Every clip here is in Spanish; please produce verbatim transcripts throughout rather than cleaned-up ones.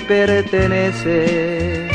pertenece.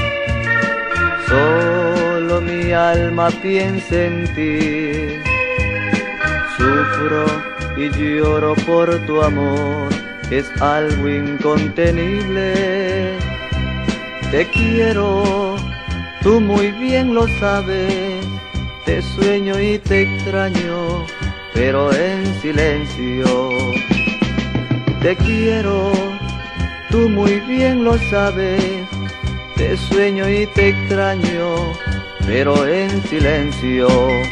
Solo mi alma piensa en ti. Sufro y lloro por tu amor, que es algo incontenible. Te quiero, tú muy bien lo sabes. Te sueño y te extraño, pero en silencio. Te quiero, tú muy bien lo sabes. Te sueño y te extraño, pero en silencio.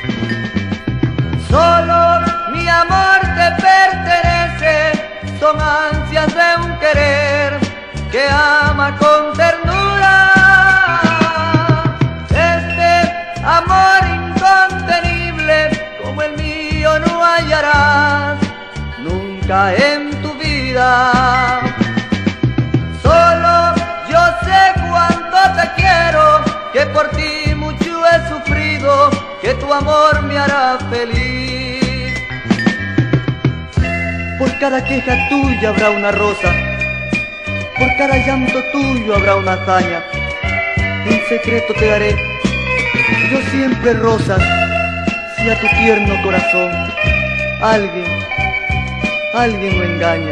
Solo mi amor te pertenece, son ansias de un querer que ama con ternura. Este amor incontenible como el mío no hallarás nunca en tu vida. Solo yo sé cuánto te quiero, que por ti mucho he sufrido, que tu amor me hará feliz. Por cada queja tuya habrá una rosa, por cada llanto tuyo habrá una hazaña. En secreto te daré yo siempre rosas, si a tu tierno corazón alguien, alguien lo engaña.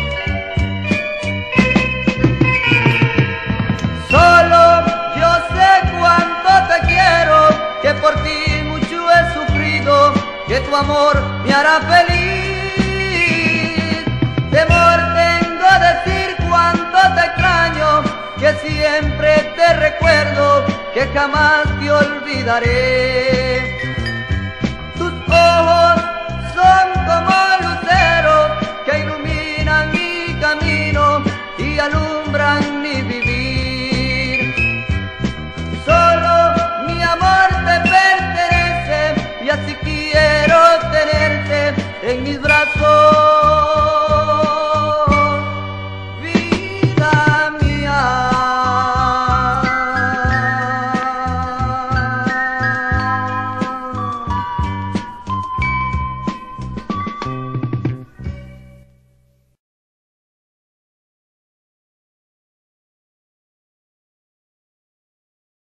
Solo yo sé cuánto te quiero, que por ti mucho he sufrido, que tu amor me hará feliz. Temor tengo a decir cuánto te extraño, que siempre te recuerdo, que jamás te olvidaré. Tus ojos son como luceros que iluminan mi camino y alumbran mi vivir. Solo mi amor te pertenece y así quiero tenerte en mis brazos.